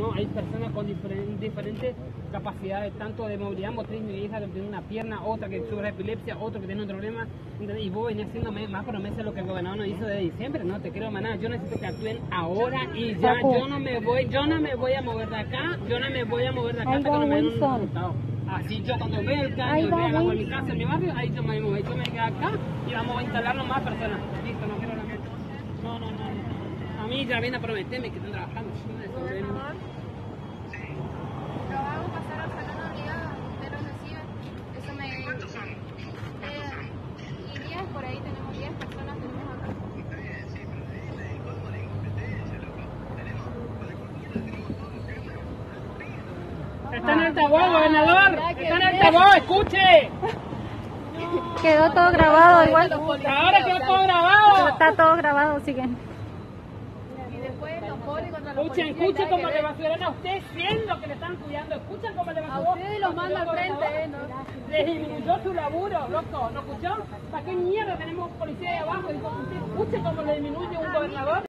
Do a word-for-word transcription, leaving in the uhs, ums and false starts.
¿no? Hay personas con diferentes, diferentes capacidades, tanto de movilidad motriz, mi hija que tiene una pierna, otra que sufre epilepsia, otro que tiene un problema, ¿entendés? Y vos venís haciendo más promesas de lo que el gobernador nos hizo desde diciembre, no te creo más nada, yo necesito que actúen ahora y ya, yo no me voy, yo no me voy a mover de acá, yo no me voy a mover de acá hasta que no me den un resultado. Así yo cuando vea el cambio, vea por mi casa, en mi barrio, ahí yo me voy, yo me quedo acá y vamos a instalarnos más personas. Listo, no quiero la mente. No, no, no. A mí ya viene a prometerme que están trabajando. Gobernador, lo hago pasar al salón obligado, usted lo recibe. Eso me... ¿Cuántos son? Eh, y diez, por ahí tenemos diez personas, tenemos acá. Sí, pero de la código de incompetencia, loco. Tenemos, para cultura tenemos todo el tema. Está en altavoz, gobernador. Está en altavoz, escuche. Quedó todo grabado igual. Ahora quedó todo grabado. Está todo grabado, siguen. Y después los ponen contra los Escuchen, policías. escuchen cómo le basuran a ustedes siendo que le están cuidando. Escuchen cómo le basuran. A ustedes los manda al frente, ¿eh? ¿No? Les disminuyó su laburo, loco. ¿No escuchó? ¿Para qué mierda tenemos policía ahí abajo? Dijo, usted escuche cómo le disminuye un gobernador.